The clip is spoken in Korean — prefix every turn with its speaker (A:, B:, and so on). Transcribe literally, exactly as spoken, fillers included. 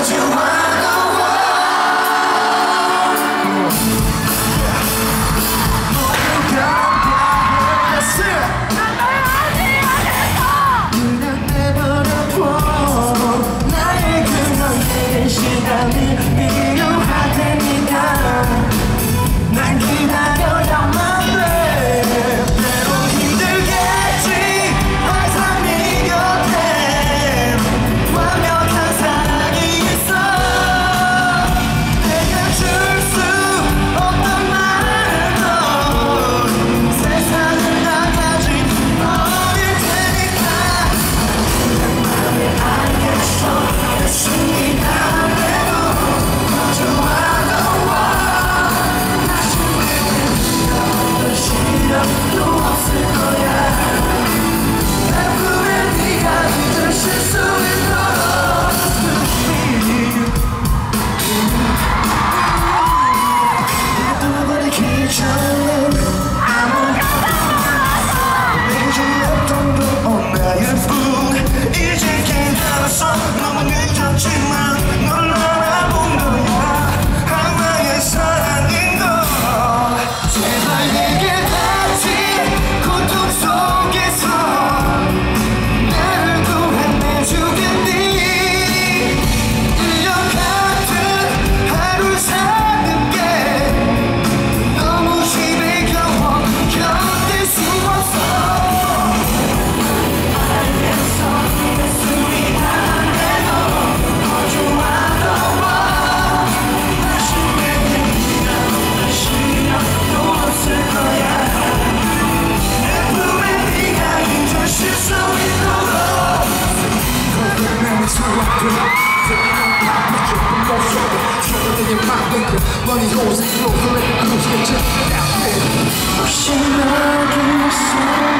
A: 너무 늦었지만 널 알아본 거야. 하나의 사랑인 걸. 제발 얘기하지. 고통 속에서 나를 구해내주겠니. 일 년 같은 하루 사는 게 너무 심해 겨워 견딜 수 없어. Money goes and flows, so let me push the chest.